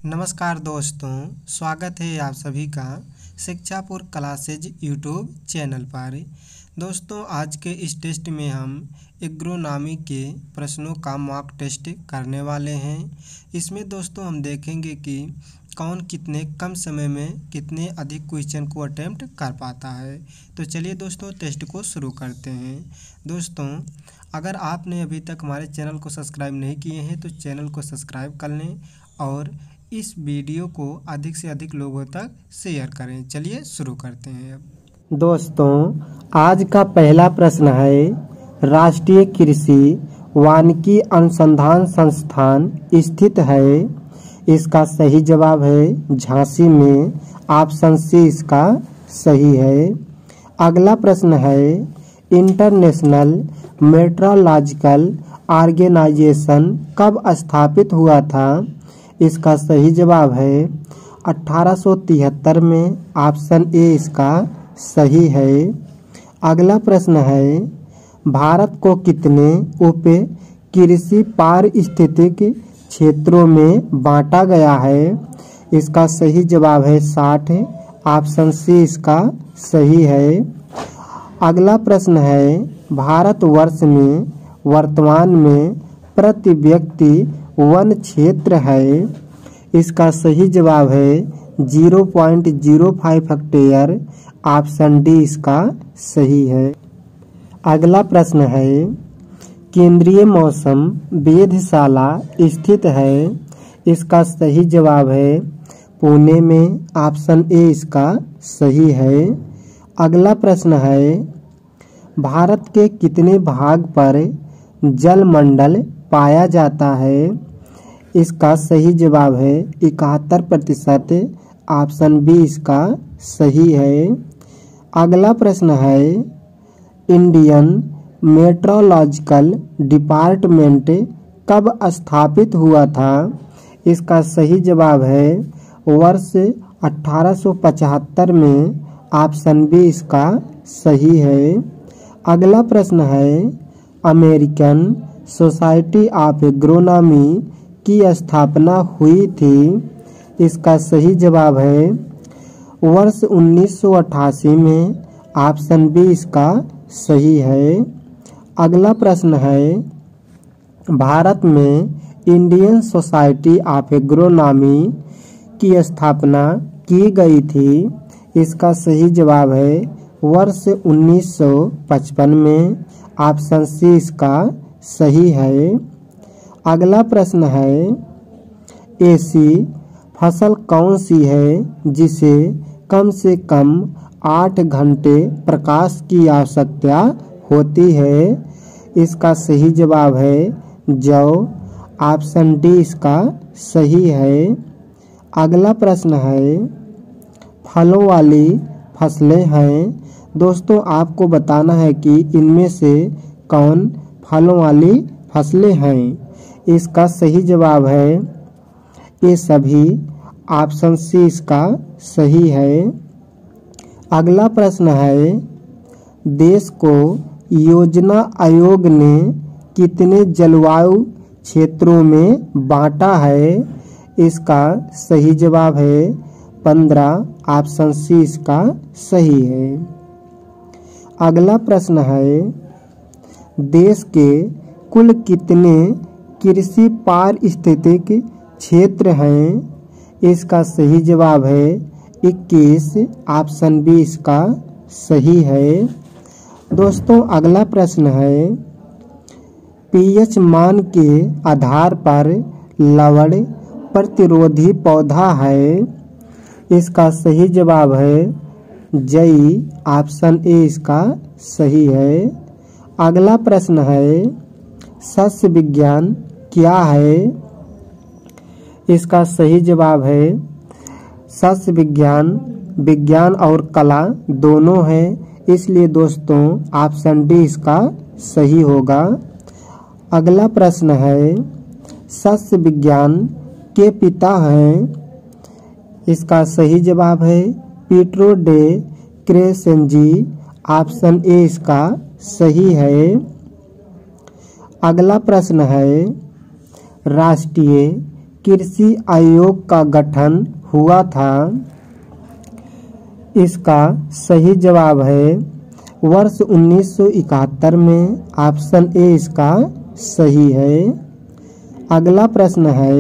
नमस्कार दोस्तों, स्वागत है आप सभी का शिक्षापुर क्लासेज यूट्यूब चैनल पर। दोस्तों, आज के इस टेस्ट में हम एग्रोनॉमी के प्रश्नों का मॉक टेस्ट करने वाले हैं। इसमें दोस्तों हम देखेंगे कि कौन कितने कम समय में कितने अधिक क्वेश्चन को अटेम्प्ट कर पाता है। तो चलिए दोस्तों टेस्ट को शुरू करते हैं। दोस्तों, अगर आपने अभी तक हमारे चैनल को सब्सक्राइब नहीं किए हैं तो चैनल को सब्सक्राइब कर लें और इस वीडियो को अधिक से अधिक लोगों तक शेयर करें। चलिए शुरू करते हैं। अब दोस्तों, आज का पहला प्रश्न है, राष्ट्रीय कृषि वानिकी अनुसंधान संस्थान स्थित है। इसका सही जवाब है झांसी में। ऑप्शन सी इसका सही है। अगला प्रश्न है, इंटरनेशनल मेट्रोलॉजिकल ऑर्गेनाइजेशन कब स्थापित हुआ था। इसका सही जवाब है 1873 में। ऑप्शन ए इसका सही है। अगला प्रश्न है, भारत को कितने उप कृषि पारिस्थितिक क्षेत्रों में बांटा गया है। इसका सही जवाब है 60। ऑप्शन सी इसका सही है। अगला प्रश्न है, भारतवर्ष में वर्तमान में प्रति व्यक्ति वन क्षेत्र है। इसका सही जवाब है 0.05 हेक्टेयर। ऑप्शन डी इसका सही है। अगला प्रश्न है, केंद्रीय मौसम वेधशाला स्थित है। इसका सही जवाब है पुणे में। ऑप्शन ए इसका सही है। अगला प्रश्न है, भारत के कितने भाग पर जलमंडल पाया जाता है। इसका सही जवाब है 71%। ऑप्शन बी इसका सही है। अगला प्रश्न है, इंडियन मेट्रोलॉजिकल डिपार्टमेंट कब स्थापित हुआ था। इसका सही जवाब है वर्ष 1875 में। ऑप्शन बी इसका सही है। अगला प्रश्न है, अमेरिकन सोसाइटी ऑफ एग्रोनॉमी की स्थापना हुई थी। इसका सही जवाब है वर्ष 1988 में। ऑप्शन बी इसका सही है। अगला प्रश्न है, भारत में इंडियन सोसाइटी ऑफ एग्रोनॉमी की स्थापना की गई थी। इसका सही जवाब है वर्ष 1955 में। ऑप्शन सी इसका सही है। अगला प्रश्न है, ऐसी फसल कौन सी है जिसे कम से कम 8 घंटे प्रकाश की आवश्यकता होती है। इसका सही जवाब है जौ। ऑप्शन डी इसका सही है। अगला प्रश्न है, फलों वाली फसलें हैं। दोस्तों, आपको बताना है कि इनमें से कौन फलों वाली फसलें हैं। इसका सही जवाब है ये सभी। ऑप्शन सी इसका सही है। अगला प्रश्न है, देश को योजना आयोग ने कितने जलवायु क्षेत्रों में बांटा है। इसका सही जवाब है 15। ऑप्शन सी इसका सही है। अगला प्रश्न है, देश के कुल कितने कृषि पारिस्थितिक क्षेत्र हैं। इसका सही जवाब है 21। ऑप्शन बी इसका सही है। दोस्तों, अगला प्रश्न है, पीएच मान के आधार पर लवण प्रतिरोधी पौधा है। इसका सही जवाब है जई। ऑप्शन ए इसका सही है। अगला प्रश्न है, सस्य विज्ञान क्या है। इसका सही जवाब है सस्य विज्ञान विज्ञान और कला दोनों है। इसलिए दोस्तों ऑप्शन डी इसका सही होगा। अगला प्रश्न है, सस्य विज्ञान के पिता हैं। इसका सही जवाब है पीटरो डे क्रेसेंजी। ऑप्शन ए इसका सही है। अगला प्रश्न है, राष्ट्रीय कृषि आयोग का गठन हुआ था? इसका सही जवाब है वर्ष 1971 में। ऑप्शन ए इसका सही है। अगला प्रश्न है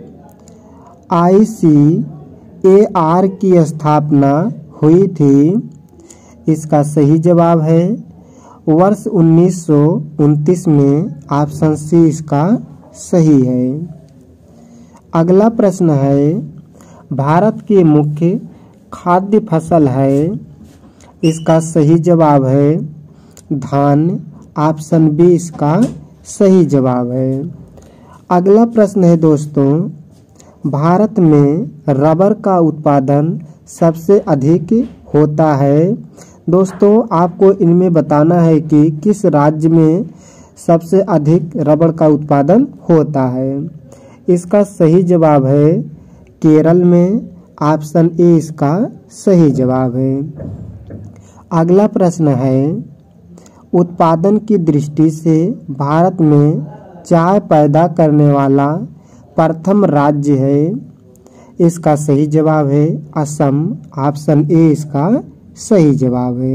ICAR की स्थापना हुई थी? इसका सही जवाब है वर्ष 1929 में। ऑप्शन सी इसका सही है। अगला प्रश्न है भारत की मुख्य खाद्य फसल है? इसका सही जवाब है धान। ऑप्शन बी इसका सही जवाब है। अगला प्रश्न है दोस्तों भारत में रबर का उत्पादन सबसे अधिक होता है? दोस्तों आपको इनमें बताना है कि किस राज्य में सबसे अधिक रबर का उत्पादन होता है। इसका सही जवाब है केरल में। ऑप्शन ए इसका सही जवाब है। अगला प्रश्न है उत्पादन की दृष्टि से भारत में चाय पैदा करने वाला प्रथम राज्य है? इसका सही जवाब है असम। ऑप्शन ए इसका सही जवाब है।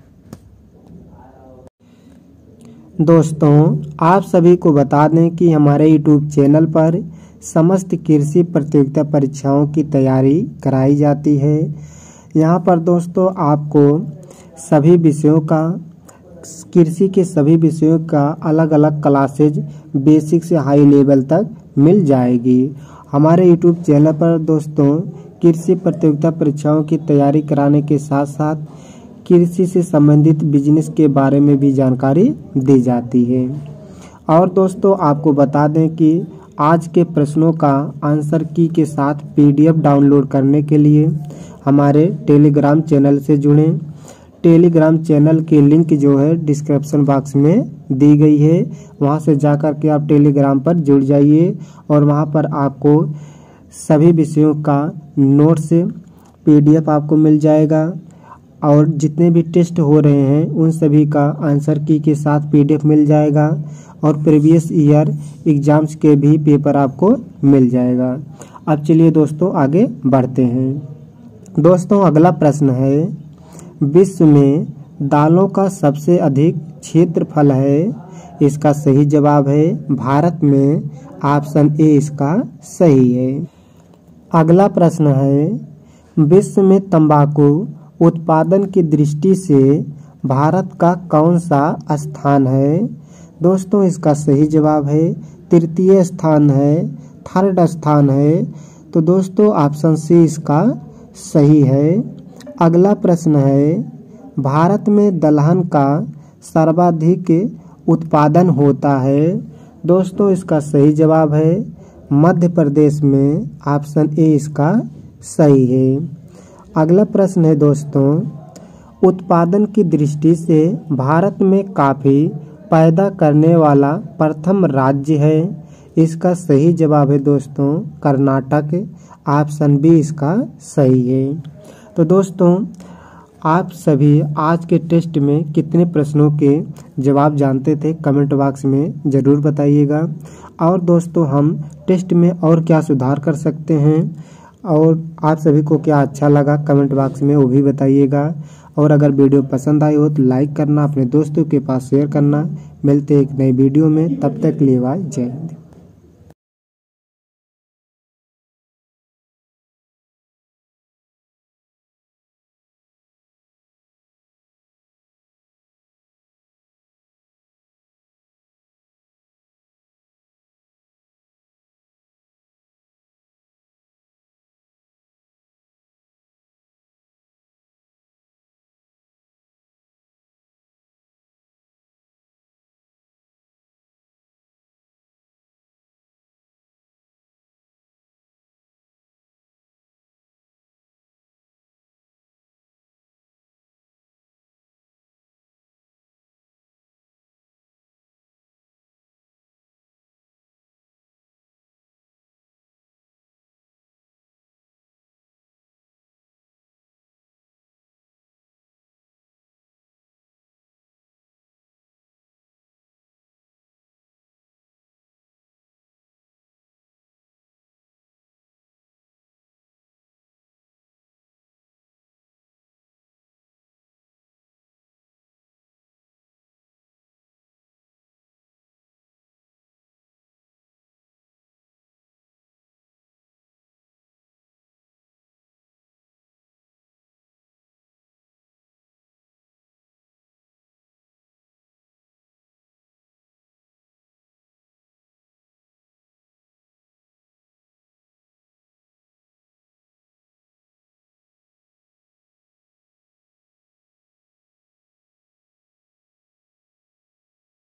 दोस्तों आप सभी को बता दें कि हमारे YouTube चैनल पर समस्त कृषि प्रतियोगिता परीक्षाओं की तैयारी कराई जाती है। यहाँ पर दोस्तों आपको सभी विषयों का कृषि के सभी विषयों का अलग अलग क्लासेज बेसिक से हाई लेवल तक मिल जाएगी। हमारे YouTube चैनल पर दोस्तों कृषि प्रतियोगिता परीक्षाओं की तैयारी कराने के साथ साथ कृषि से संबंधित बिजनेस के बारे में भी जानकारी दी जाती है। और दोस्तों आपको बता दें कि आज के प्रश्नों का आंसर की के साथ PDF डाउनलोड करने के लिए हमारे टेलीग्राम चैनल से जुड़ें। टेलीग्राम चैनल की लिंक जो है डिस्क्रिप्शन बॉक्स में दी गई है, वहां से जाकर के आप टेलीग्राम पर जुड़ जाइए और वहां पर आपको सभी विषयों का नोट्स PDF आपको मिल जाएगा और जितने भी टेस्ट हो रहे हैं उन सभी का आंसर की के साथ PDF मिल जाएगा और प्रीवियस ईयर एग्जाम्स के भी पेपर आपको मिल जाएगा। अब चलिए दोस्तों आगे बढ़ते हैं। दोस्तों अगला प्रश्न है विश्व में दालों का सबसे अधिक क्षेत्रफल है? इसका सही जवाब है भारत में। ऑप्शन ए इसका सही है। अगला प्रश्न है विश्व में तंबाकू उत्पादन की दृष्टि से भारत का कौन सा स्थान है? दोस्तों इसका सही जवाब है तृतीय स्थान है, थर्ड स्थान है। तो दोस्तों ऑप्शन सी इसका सही है। अगला प्रश्न है भारत में दलहन का सर्वाधिक उत्पादन होता है? दोस्तों इसका सही जवाब है मध्य प्रदेश में। ऑप्शन ए इसका सही है। अगला प्रश्न है दोस्तों उत्पादन की दृष्टि से भारत में कॉफी पैदा करने वाला प्रथम राज्य है? इसका सही जवाब है दोस्तों कर्नाटक। ऑप्शन बी इसका सही है। तो दोस्तों आप सभी आज के टेस्ट में कितने प्रश्नों के जवाब जानते थे कमेंट बॉक्स में ज़रूर बताइएगा। और दोस्तों हम टेस्ट में और क्या सुधार कर सकते हैं और आप सभी को क्या अच्छा लगा कमेंट बॉक्स में वो भी बताइएगा। और अगर वीडियो पसंद आई हो तो लाइक करना, अपने दोस्तों के पास शेयर करना। मिलते हैं एक नई वीडियो में, तब तक के लिए बाय, जय हिंद।